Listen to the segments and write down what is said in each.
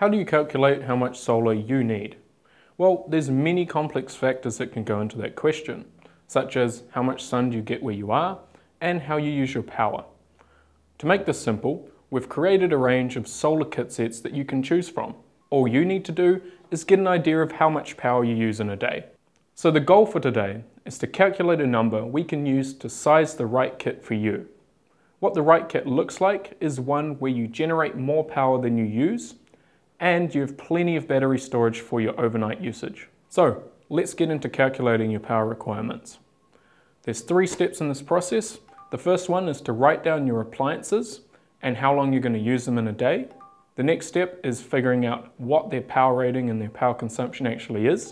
How do you calculate how much solar you need? Well, there's many complex factors that can go into that question, such as how much sun do you get where you are, and how you use your power. To make this simple, we've created a range of solar kit sets that you can choose from. All you need to do is get an idea of how much power you use in a day. So the goal for today is to calculate a number we can use to size the right kit for you. What the right kit looks like is one where you generate more power than you use, and you have plenty of battery storage for your overnight usage. So let's get into calculating your power requirements. There's 3 steps in this process. The first one is to write down your appliances and how long you're going to use them in a day. The next step is figuring out what their power rating and their power consumption actually is.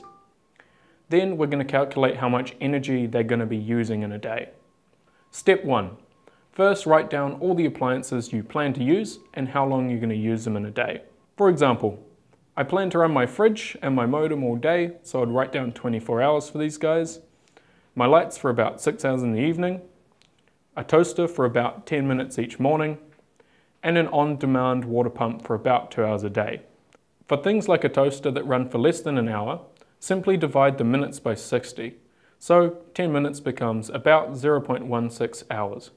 Then we're going to calculate how much energy they're going to be using in a day. Step 1. First, write down all the appliances you plan to use and how long you're going to use them in a day. For example, I plan to run my fridge and my modem all day, so I'd write down 24 hours for these guys. My lights for about 6 hours in the evening, a toaster for about 10 minutes each morning, and an on-demand water pump for about 2 hours a day. For things like a toaster that run for less than an hour, simply divide the minutes by 60. So 10 minutes becomes about 0.16 hours.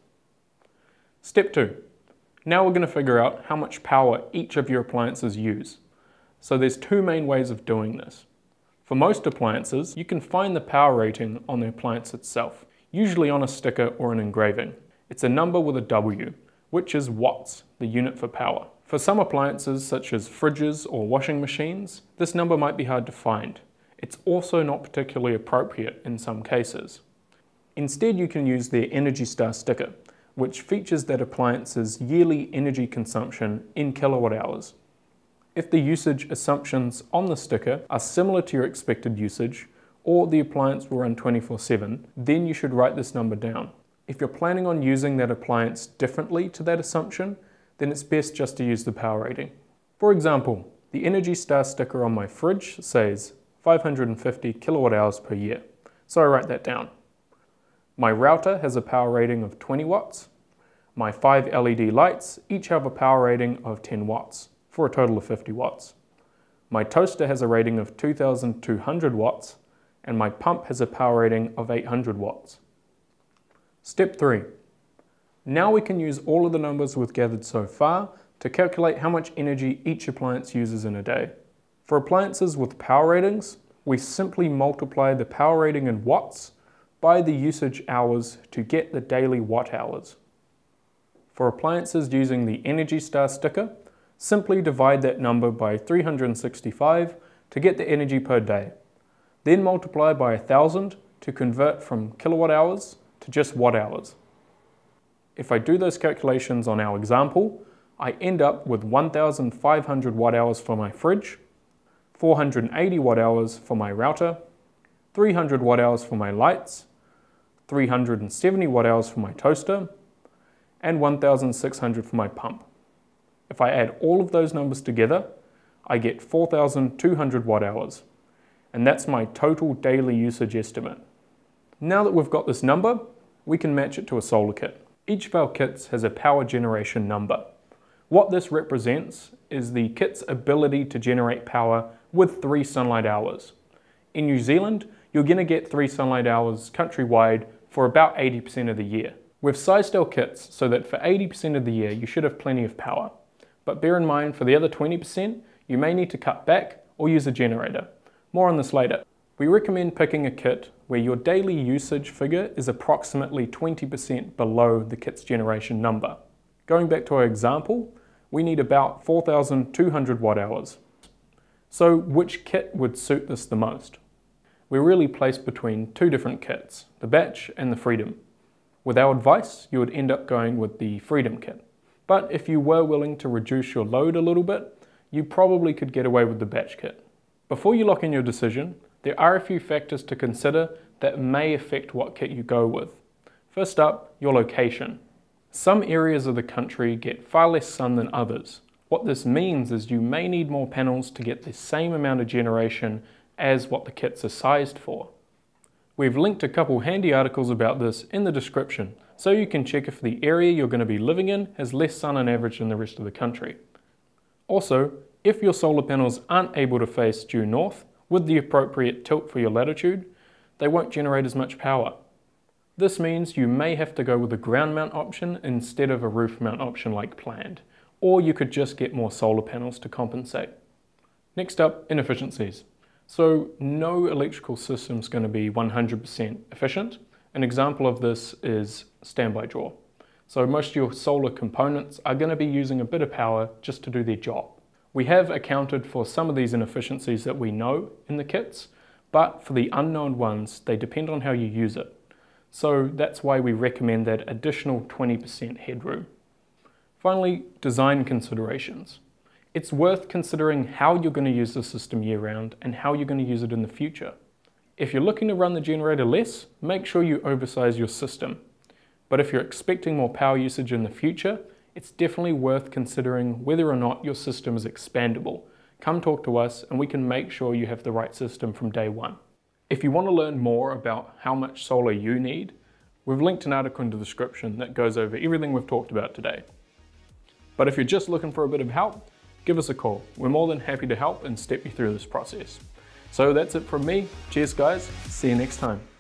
Step 2. Now we're going to figure out how much power each of your appliances use. So there's 2 main ways of doing this. For most appliances, you can find the power rating on the appliance itself, usually on a sticker or an engraving. It's a number with a W, which is watts, the unit for power. For some appliances, such as fridges or washing machines, this number might be hard to find. It's also not particularly appropriate in some cases. Instead, you can use their Energy Star sticker, which features that appliance's yearly energy consumption in kilowatt hours. If the usage assumptions on the sticker are similar to your expected usage, or the appliance will run 24/7, then you should write this number down. If you're planning on using that appliance differently to that assumption, then it's best just to use the power rating. For example, the Energy Star sticker on my fridge says 550 kilowatt hours per year, so I write that down. My router has a power rating of 20 watts. My 5 LED lights each have a power rating of 10 watts, for a total of 50 watts. My toaster has a rating of 2,200 watts, and my pump has a power rating of 800 watts. Step 3. Now we can use all of the numbers we've gathered so far to calculate how much energy each appliance uses in a day. For appliances with power ratings, we simply multiply the power rating in watts by the usage hours to get the daily watt hours. For appliances using the Energy Star sticker, simply divide that number by 365 to get the energy per day. Then multiply by 1000 to convert from kilowatt hours to just watt hours. If I do those calculations on our example, I end up with 1500 watt hours for my fridge, 480 watt hours for my router, 300 watt hours for my lights, 370 watt hours for my toaster, and 1600 for my pump. If I add all of those numbers together, I get 4200 watt hours, and that's my total daily usage estimate. Now that we've got this number, we can match it to a solar kit. Each of our kits has a power generation number. What this represents is the kit's ability to generate power with 3 sunlight hours. In New Zealand, you're going to get 3 sunlight hours countrywide for about 80% of the year. We've sized our kits so that for 80% of the year you should have plenty of power. But bear in mind, for the other 20%, you may need to cut back or use a generator. More on this later. We recommend picking a kit where your daily usage figure is approximately 20% below the kit's generation number. Going back to our example, we need about 4200 watt hours. So which kit would suit this the most? We're really placed between 2 different kits, the Batch and the Freedom. With our advice, you would end up going with the Freedom kit. But if you were willing to reduce your load a little bit, you probably could get away with the Batch kit. Before you lock in your decision, there are a few factors to consider that may affect what kit you go with. First up, your location. Some areas of the country get far less sun than others. What this means is you may need more panels to get the same amount of generation as what the kits are sized for. We've linked a couple handy articles about this in the description, so you can check if the area you're going to be living in has less sun on average than the rest of the country. Also, If your solar panels aren't able to face due north with the appropriate tilt for your latitude, they won't generate as much power. This means you may have to go with a ground mount option instead of a roof mount option like planned, or you could just get more solar panels to compensate. Next up, inefficiencies. So no electrical system is going to be 100% efficient. An example of this is standby draw. So most of your solar components are going to be using a bit of power just to do their job. We have accounted for some of these inefficiencies that we know in the kits, but for the unknown ones, they depend on how you use it. So that's why we recommend that additional 20% headroom. Finally, design considerations. It's worth considering how you're going to use the system year-round and how you're going to use it in the future. If you're looking to run the generator less, make sure you oversize your system. But if you're expecting more power usage in the future, it's definitely worth considering whether or not your system is expandable. Come talk to us and we can make sure you have the right system from day one. If you want to learn more about how much solar you need, we've linked an article in the description that goes over everything we've talked about today. But if you're just looking for a bit of help, give us a call. We're more than happy to help and step you through this process. So that's it from me. Cheers guys, see you next time.